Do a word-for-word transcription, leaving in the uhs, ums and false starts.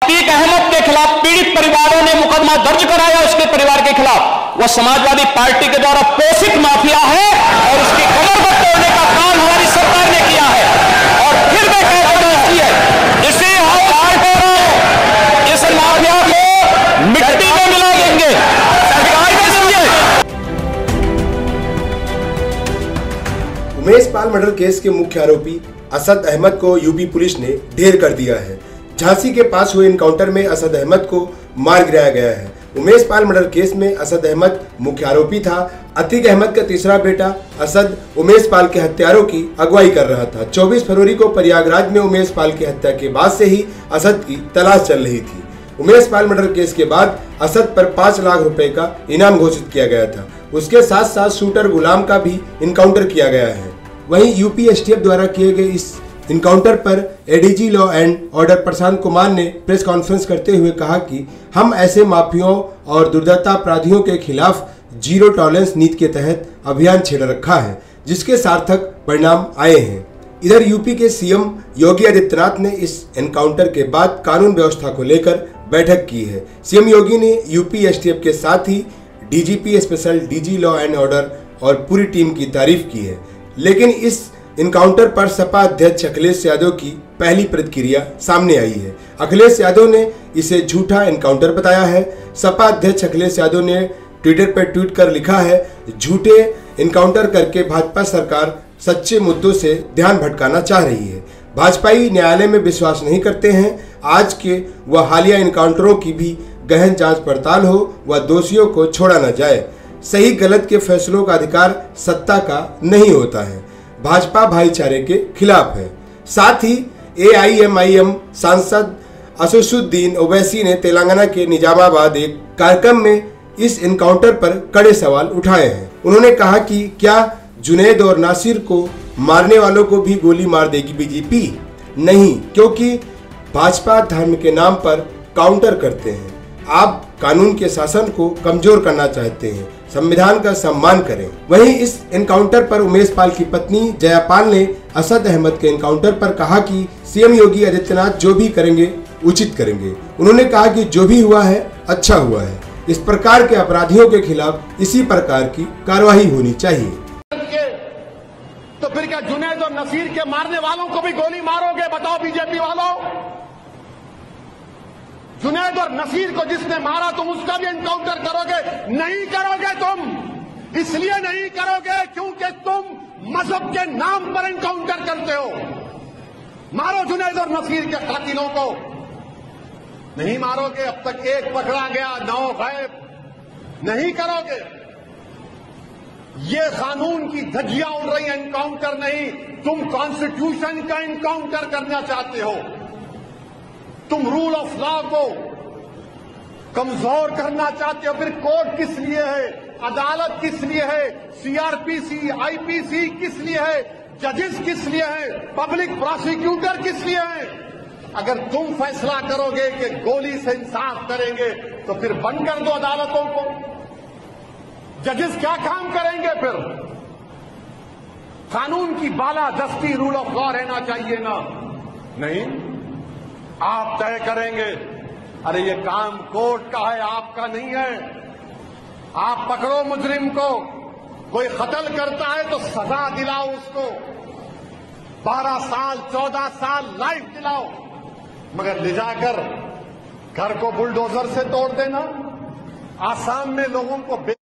अतीक अहमद के खिलाफ पीड़ित परिवारों ने मुकदमा दर्ज कराया उसके परिवार के खिलाफ। वह समाजवादी पार्टी के द्वारा पोषित माफिया है और उसकी कमर पर तोड़ने का काम हमारी सरकार ने किया है। और फिर मैं कहती है इसे इस माफिया को मिट्टी में मिला देंगे। उमेश पाल मर्डर केस के मुख्य आरोपी असद अहमद को यूपी पुलिस ने ढेर कर दिया है। झांसी के पास हुए इनकाउंटर में असद अहमद को मार गिराया गया है। उमेश पाल मर्डर केस में असद अहमद मुख्य आरोपी था। अतीक अहमद का तीसरा बेटा असद उमेश पाल के हत्यारों की अगुवाई कर रहा था। चौबीस फरवरी को प्रयागराज में उमेश पाल की हत्या के बाद से ही असद की तलाश चल रही थी। उमेश पाल मर्डर केस के बाद असद पर पाँच लाख रुपए का इनाम घोषित किया गया था। उसके साथ साथ शूटर गुलाम का भी इनकाउंटर किया गया है। वहीं यूपी एसटीएफ द्वारा किए गए इस इनकाउंटर पर ADG law and order Prashant Kumar ने प्रेस कॉन्फ्रेंस करते हुए कहा कि हम ऐसे माफियाओं और दुर्दत्ता अपराधियों के खिलाफ जीरो टॉलरेंस नीति के तहत अभियान छेड़ रखा है, जिसके सार्थक परिणाम आए हैं। इधर यूपी के सीएम योगी आदित्यनाथ ने इस एनकाउंटर के बाद कानून व्यवस्था को लेकर बैठक की है। सीएम योगी ने यूपी एसटीएफ के साथ ही DGP special DG law and order और पूरी टीम की तारीफ की है। लेकिन इस इनकाउंटर पर सपा अध्यक्ष अखिलेश यादव की पहली प्रतिक्रिया सामने आई है। अखिलेश यादव ने इसे झूठा इनकाउंटर बताया है। सपा अध्यक्ष अखिलेश यादव ने ट्विटर पर ट्वीट कर लिखा है, झूठे इनकाउंटर करके भाजपा सरकार सच्चे मुद्दों से ध्यान भटकाना चाह रही है। भाजपाई न्यायालय में विश्वास नहीं करते हैं। आज के व हालिया इनकाउंटरों की भी गहन जांच पड़ताल हो व दोषियों को छोड़ा न जाए। सही गलत के फैसलों का अधिकार सत्ता का नहीं होता है। भाजपा भाईचारे के खिलाफ है। साथ ही एआईएमआईएम सांसद असदुद्दीन ओवैसी ने तेलंगाना के निजामाबाद एक कार्यक्रम में इस इनकाउंटर पर कड़े सवाल उठाए हैं। उन्होंने कहा कि क्या जुनैद और नासिर को मारने वालों को भी गोली मार देगी बीजेपी? नहीं, क्योंकि भाजपा धर्म के नाम पर काउंटर करते हैं। आप कानून के शासन को कमजोर करना चाहते हैं। संविधान का सम्मान करें। वहीं इस एनकाउंटर पर उमेश पाल की पत्नी जयापाल ने असद अहमद के एनकाउंटर पर कहा कि सीएम योगी आदित्यनाथ जो भी करेंगे उचित करेंगे। उन्होंने कहा कि जो भी हुआ है अच्छा हुआ है। इस प्रकार के अपराधियों के खिलाफ इसी प्रकार की कार्रवाई होनी चाहिए। तो फिर क्या जुनैद और नसीर के मारने वालों को भी गोली मारोगे? बताओ बीजेपी वालों। जुनैद और नसीर को जिसने मारा तुम उसका भी एनकाउंटर करोगे? नहीं करोगे तुम। इसलिए नहीं करोगे क्योंकि तुम मजहब के नाम पर एनकाउंटर करते हो। मारो जुनैद और नसीर के कातिलों को। नहीं मारोगे। अब तक एक पकड़ा गया, नौ गायब। नहीं करोगे। ये कानून की धज्जियां उड़ रही, एनकाउंटर नहीं। तुम कॉन्स्टिट्यूशन का एनकाउंटर करना चाहते हो। तुम रूल ऑफ लॉ को कमजोर करना चाहते हो। फिर कोर्ट किस लिए है? अदालत किस लिए है? सीआरपीसी, आईपीसी किस लिए है? जजेस किस लिए है? पब्लिक प्रोसिक्यूटर किस लिए है? अगर तुम फैसला करोगे कि गोली से इंसाफ करेंगे तो फिर बंद कर दो अदालतों को। जजेस क्या काम करेंगे फिर? कानून की बालादस्ती, रूल ऑफ लॉ रहना चाहिए ना? नहीं, आप तय करेंगे। अरे ये काम कोर्ट का है, आपका नहीं है। आप पकड़ो मुजरिम को। कोई कत्ल करता है तो सजा दिलाओ उसको। बारह साल, चौदह साल लाइफ दिलाओ। मगर ले जाकर घर को बुलडोजर से तोड़ देना। आसाम में लोगों को